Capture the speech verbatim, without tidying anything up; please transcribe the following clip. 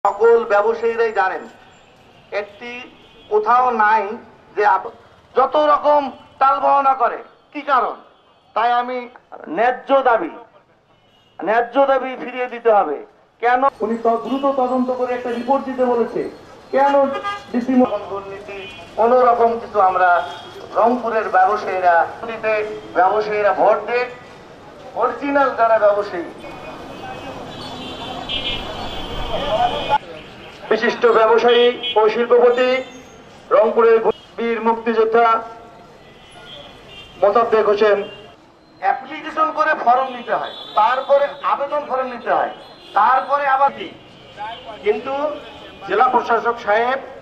সকল ব্যবসায়ীরাই জানেন একটি কোথাও নাই যে যত রকম টাল বাহানা করে কি কারণ। তাই আমি ন্যায্য দাবি ন্যায্য দাবি ফিরিয়ে দিতে হবে। কেন উনি দ্রুত তদন্ত করে একটা রিপোর্ট দিতে বলেছে, কেন ডিসি দুর্নীতি কোন রকম কিছু আমরা রংপুরের ব্যবসায়ীরা ব্যবসায়ীরা ভোট দেয়, অরিজিনাল যারা ব্যবসায়ী বিশিষ্ট ব্যবসায়ী ও শিল্পপতি রংপুরের বীর মুক্তিযোদ্ধা মোসাদ্দেক হোসেন অ্যাপ্লিকেশন করে ফর্ম নিতে হয়, তারপরে আবেদন ফর্ম নিতে হয়, তারপরে আবার কিন্তু জেলা প্রশাসক সাহেব